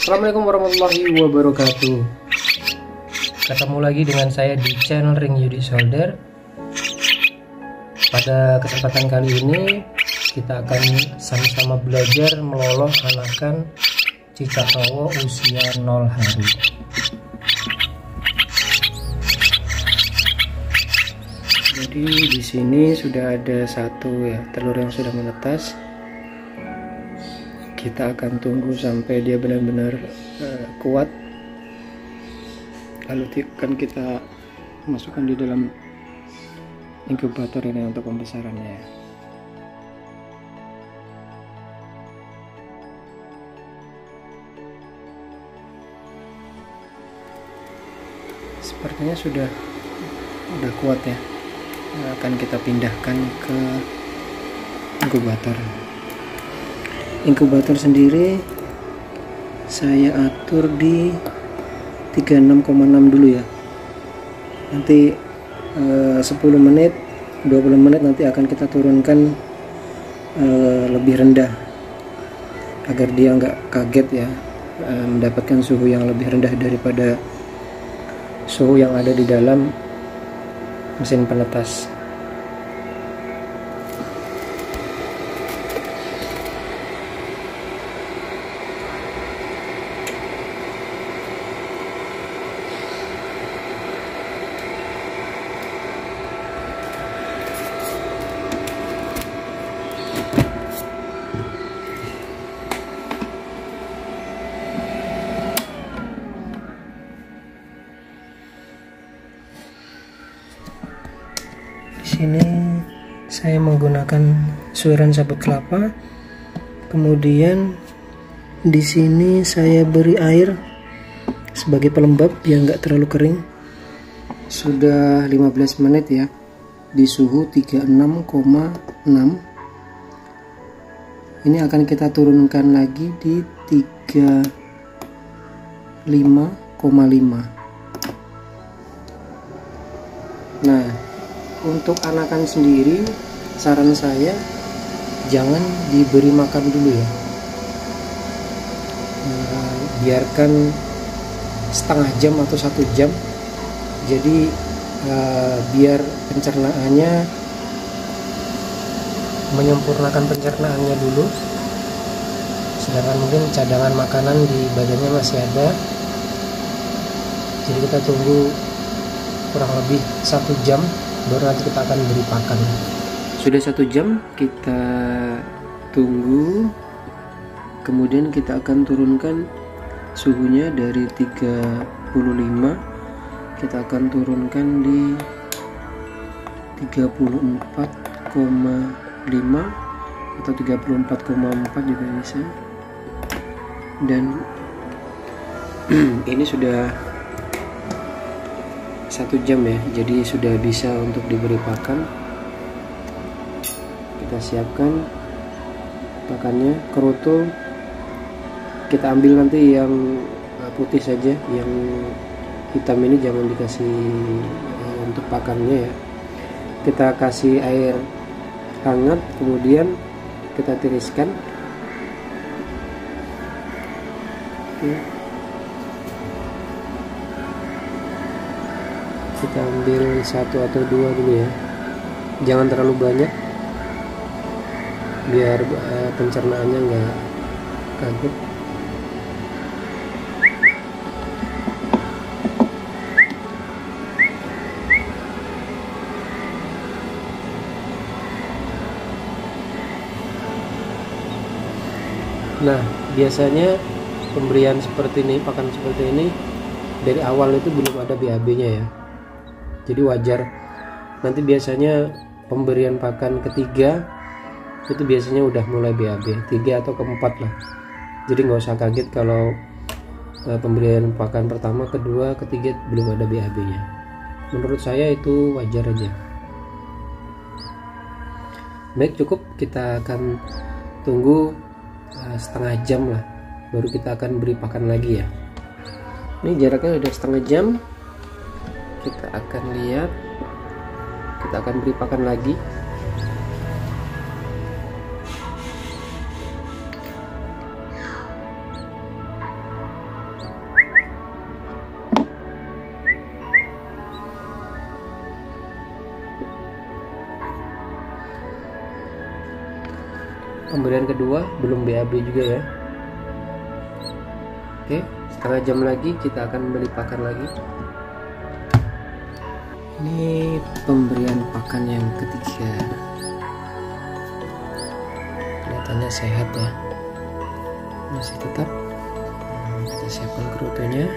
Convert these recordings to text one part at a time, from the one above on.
Assalamualaikum warahmatullahi wabarakatuh. Ketemu lagi dengan saya di channel Ring Yudi Solder. Pada kesempatan kali ini kita akan sama-sama belajar meloloh anakan cicak rowo usia 0 hari. Jadi di sini sudah ada satu ya telur yang sudah menetas. Kita akan tunggu sampai dia benar-benar kuat, lalu akan kita masukkan di dalam inkubator ini untuk pembesarannya. Sepertinya sudah kuat ya. Akan kita pindahkan ke inkubator. Inkubator sendiri saya atur di 36,6 dulu ya. Nanti 10 menit 20 menit nanti akan kita turunkan lebih rendah agar dia nggak kaget ya, mendapatkan suhu yang lebih rendah daripada suhu yang ada di dalam mesin penetas. Di sini saya menggunakan suiran sabut kelapa. Kemudian di sini saya beri air sebagai pelembab biar nggak terlalu kering. Sudah 15 menit ya di suhu 36,6. Ini akan kita turunkan lagi di 35,5. Nah, untuk anakan sendiri saran saya jangan diberi makan dulu ya. Biarkan setengah jam atau 1 jam. Jadi biar pencernaannya, menyempurnakan pencernaannya dulu. Sedangkan mungkin cadangan makanan di badannya masih ada. Jadi kita tunggu kurang lebih 1 jam baru nanti kita akan beri pakan. Sudah 1 jam kita tunggu, kemudian kita akan turunkan suhunya dari 35, kita akan turunkan di 34,5 atau 34,4 juga bisa. Dan ini sudah 1 jam ya, jadi sudah bisa untuk diberi pakan. Kita siapkan pakannya. Kerutu kita ambil nanti yang putih saja, yang hitam ini jangan dikasih untuk pakannya ya. Kita kasih air hangat, kemudian kita tiriskan. Oke. Kita ambil 1 atau 2 dulu ya, jangan terlalu banyak biar pencernaannya nggak kaget. Nah, biasanya pemberian seperti ini, pakan seperti ini dari awal itu belum ada BAB-nya ya. Jadi wajar. Nanti biasanya pemberian pakan ketiga itu biasanya udah mulai BAB, 3 atau keempat lah. Jadi nggak usah kaget kalau pemberian pakan pertama, kedua, ketiga belum ada BAB-nya. Menurut saya itu wajar aja. Baik, cukup. Kita akan tunggu setengah jam lah, baru kita akan beri pakan lagi ya. Ini jaraknya udah setengah jam. Kita akan lihat, kita akan beri pakan lagi. pemberian kedua belum BAB juga ya. Oke, setengah jam lagi kita akan membeli pakan lagi. Ini pemberian pakan yang ketiga. Kelihatannya sehat ya, masih tetap. Kita siapkan kerutunya.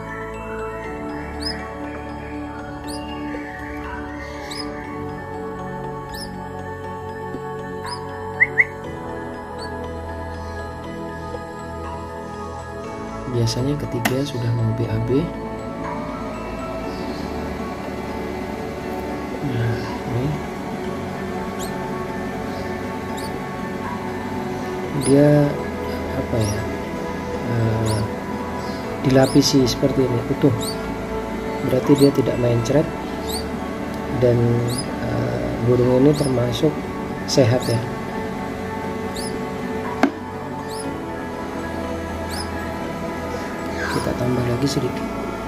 Biasanya ketiga sudah mau BAB. Nah, ini dia apa ya, dilapisi seperti ini utuh, berarti dia tidak mencret, dan burung ini termasuk sehat ya. Kita tambah lagi sedikit.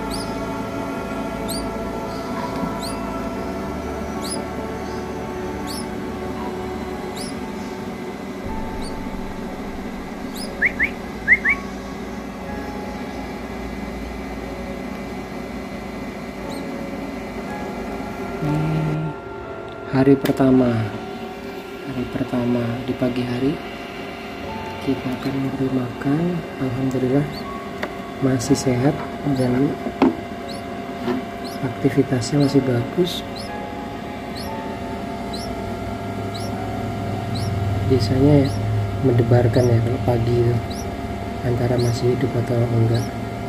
Hari pertama di pagi hari kita akan memberi makan. Alhamdulillah masih sehat dan aktivitasnya masih bagus. Biasanya mendebarkan ya kalau pagi itu, antara masih hidup atau enggak.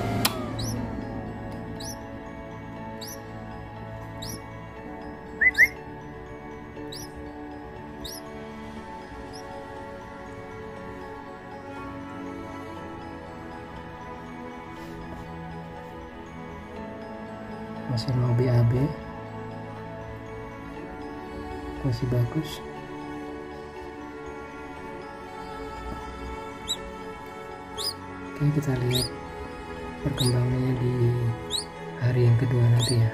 Masih mau BAB, masih bagus. Oke, kita lihat perkembangannya di hari yang kedua nanti ya.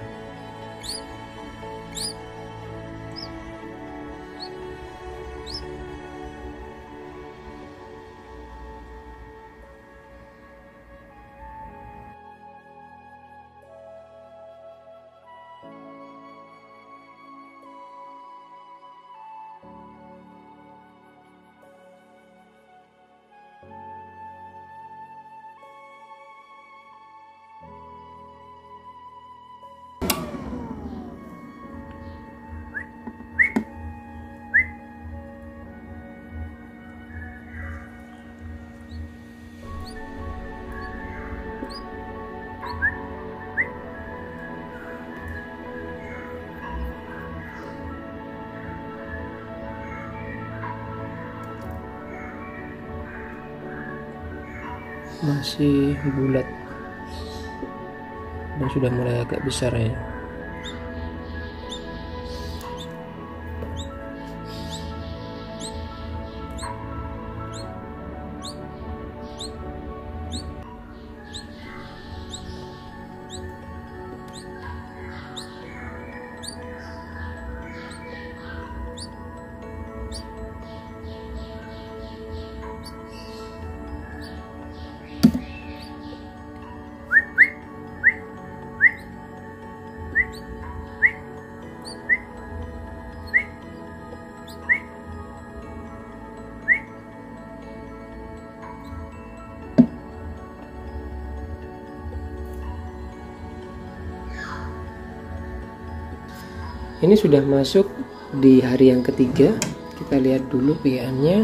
Masih bulat dan sudah mulai agak besar ya. Ini sudah masuk di hari yang ketiga. Kita lihat dulu PA-nya.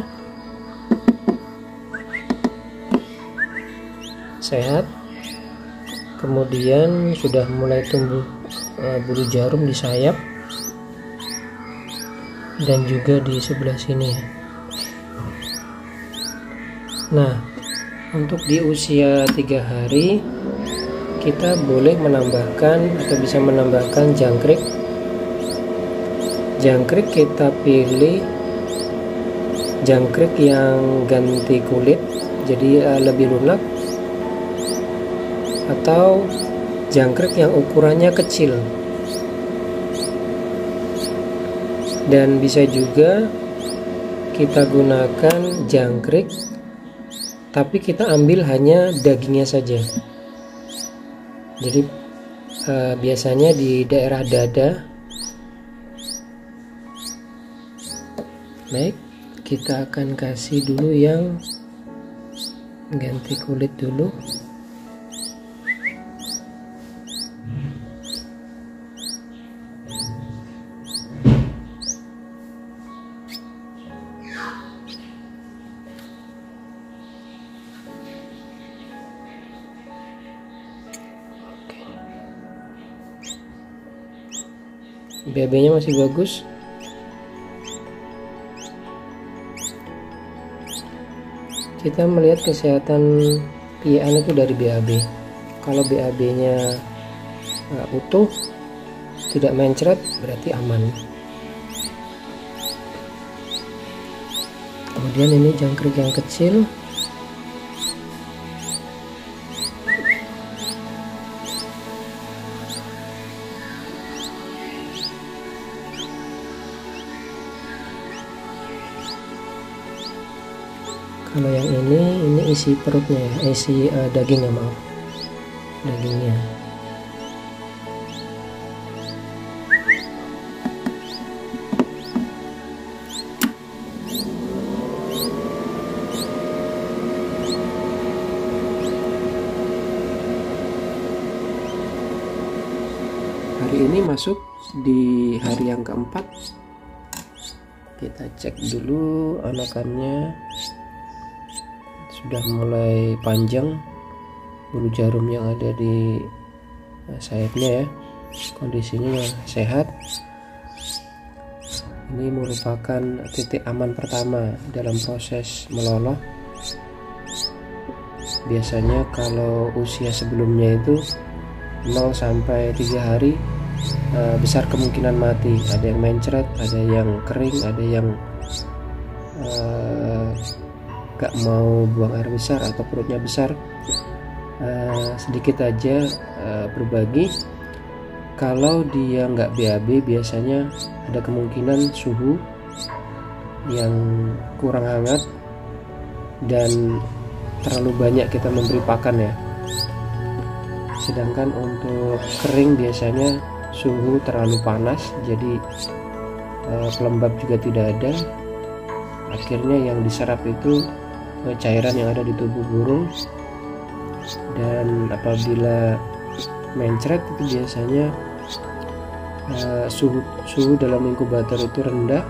Sehat. Kemudian sudah mulai tumbuh bulu jarum di sayap dan juga di sebelah sini. Nah, untuk di usia 3 hari kita boleh menambahkan atau bisa menambahkan jangkrik. Jangkrik kita pilih jangkrik yang ganti kulit, jadi lebih lunak, atau jangkrik yang ukurannya kecil. Dan bisa juga kita gunakan jangkrik, tapi kita ambil hanya dagingnya saja. Jadi biasanya di daerah dada. Baik, kita akan kasih dulu yang ganti kulit dulu. BAB-nya masih bagus. Kita melihat kesehatan piaan itu dari BAB. Kalau BAB-nya utuh, tidak mencret, berarti aman. Kemudian ini jangkrik yang kecil. Kalau yang ini isi perutnya ya, isi dagingnya, maaf, dagingnya. Hari ini masuk di hari yang keempat. Kita cek dulu anakannya. Sudah mulai panjang bulu jarum yang ada di sayapnya ya, kondisinya sehat. Ini merupakan titik aman pertama dalam proses meloloh. Biasanya kalau usia sebelumnya itu 0 sampai 3 hari besar kemungkinan mati. Ada yang mencret, ada yang kering, ada yang gak mau buang air besar atau perutnya besar. Sedikit aja berbagi, kalau dia nggak BAB biasanya ada kemungkinan suhu yang kurang hangat dan terlalu banyak kita memberi pakan ya. Sedangkan untuk kering biasanya suhu terlalu panas, jadi pelembab juga tidak ada. Akhirnya yang diserap itu cairan yang ada di tubuh burung, dan apabila mencret itu biasanya suhu dalam inkubator itu rendah,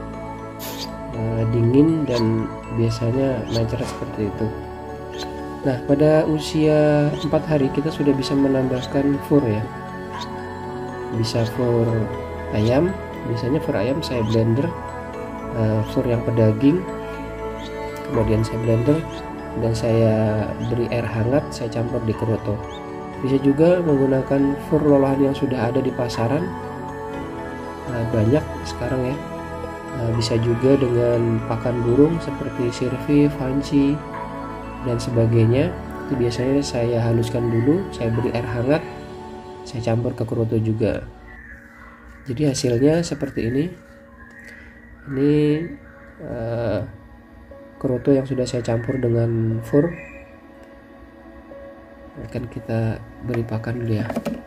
dingin, dan biasanya mencret seperti itu. Nah, pada usia 4 hari kita sudah bisa menambahkan fur ya, bisa fur ayam. Biasanya fur ayam saya blender, fur yang pedaging, kemudian saya blender dan saya beri air hangat, saya campur di keroto. Bisa juga menggunakan fur lolohan yang sudah ada di pasaran, banyak sekarang ya. Bisa juga dengan pakan burung seperti sirvi, fanci, dan sebagainya. Itu biasanya saya haluskan dulu, saya beri air hangat, saya campur ke keroto juga. Jadi hasilnya seperti ini. Ini keroto yang sudah saya campur dengan fur. Akan kita beri pakan dulu ya.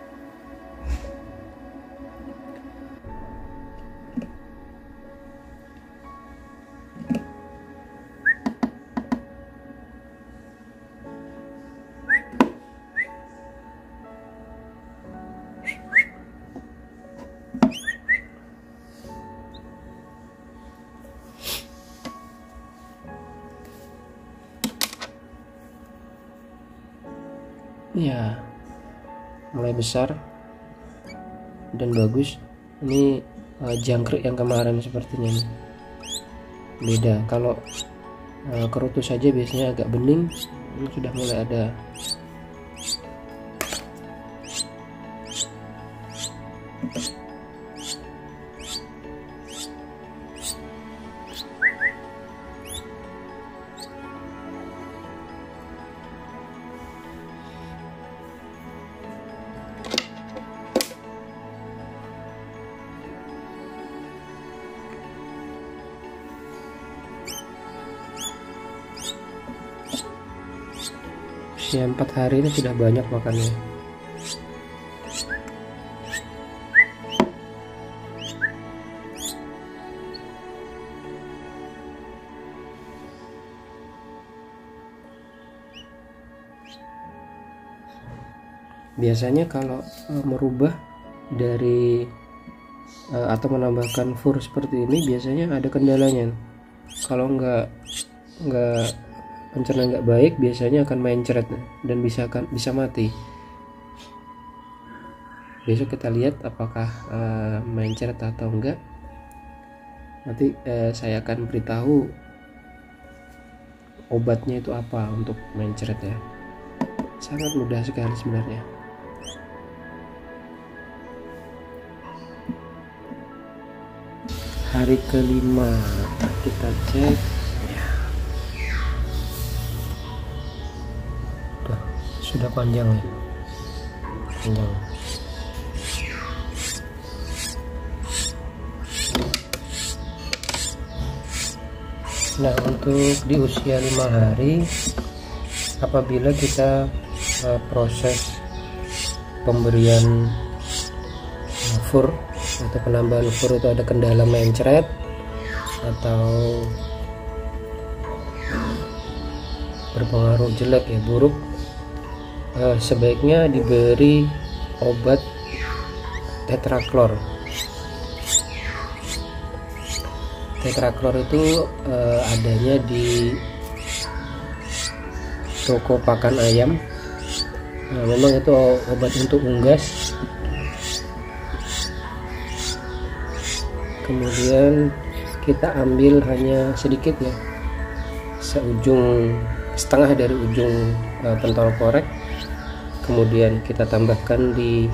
Ya, mulai besar dan bagus. Ini jangkrik yang kemarin sepertinya nih. Beda. Kalau kerutu saja biasanya agak bening, ini sudah mulai ada. usia 4 hari ini sudah banyak makannya. Biasanya kalau merubah dari atau menambahkan fur seperti ini biasanya ada kendalanya. Kalau nggak pencernaan nggak baik, biasanya akan mencret dan bisa mati. Besok kita lihat apakah mencret atau enggak. Nanti saya akan beritahu obatnya itu apa untuk mencret ya. Sangat mudah sekali sebenarnya. Hari kelima kita cek ya. Sudah panjang ya, panjang. Nah, untuk di usia 5 hari apabila kita proses pemberian fur atau penambahan fur itu ada kendala mencret atau berpengaruh jelek ya, buruk, sebaiknya diberi obat tetraklor. Tetraklor itu adanya di toko pakan ayam. Memang itu obat untuk unggas. Kemudian kita ambil hanya sedikit ya, seujung setengah dari ujung pentol korek. Kemudian kita tambahkan di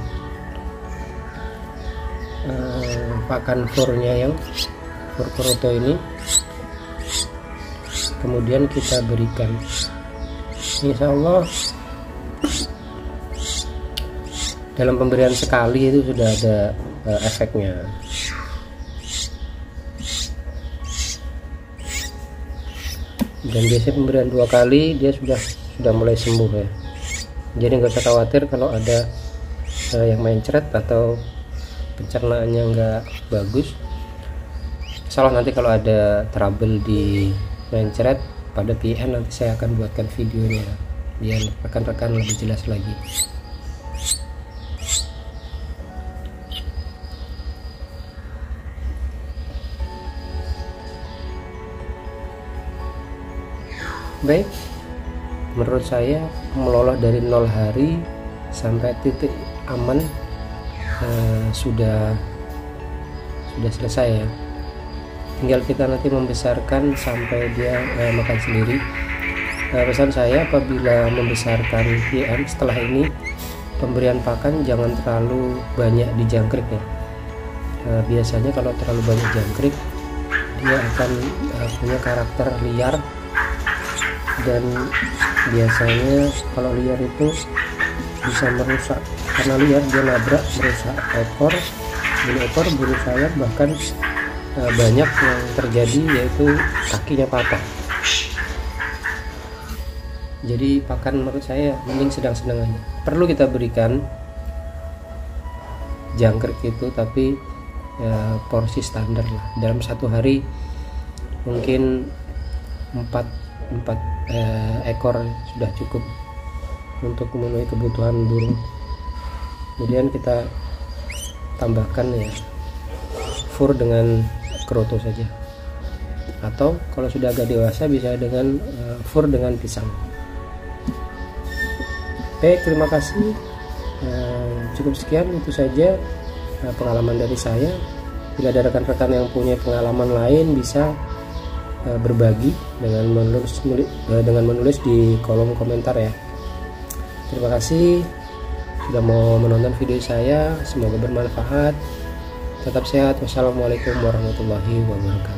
pakan furnya yang fur kroto ini. Kemudian kita berikan. Insya Allah dalam pemberian sekali itu sudah ada efeknya. Dan biasanya pemberian 2 kali dia sudah mulai sembuh ya. Jadi nggak usah khawatir kalau ada yang mencret atau pencernaannya nggak bagus. Salah nanti kalau ada trouble di mencret pada PN, nanti saya akan buatkan videonya biar rekan-rekan lebih jelas lagi. Baik, menurut saya meloloh dari 0 hari sampai titik aman sudah selesai ya. Tinggal kita nanti membesarkan sampai dia makan sendiri. Pesan saya, apabila membesarkan PN setelah ini, pemberian pakan jangan terlalu banyak di jangkrik ya. Biasanya kalau terlalu banyak jangkrik, dia akan punya karakter liar. Dan biasanya kalau liar itu bisa merusak, karena liar dia nabrak, merusak ekor, bulu sayap, bahkan banyak yang terjadi yaitu kakinya patah. Jadi pakan menurut saya mending sedang-sedang aja. Perlu kita berikan jangkrik itu, tapi ya, porsi standar lah. Dalam 1 hari mungkin 4 ekor sudah cukup untuk memenuhi kebutuhan burung. Kemudian kita tambahkan ya fur dengan kroto saja, atau kalau sudah agak dewasa bisa dengan fur dengan pisang. Baik, terima kasih. Cukup sekian, itu saja pengalaman dari saya. Bila ada rekan-rekan yang punya pengalaman lain, bisa berbagi dengan menulis di kolom komentar ya. Terima kasih sudah mau menonton video saya, semoga bermanfaat. Tetap sehat. Wassalamualaikum warahmatullahi wabarakatuh.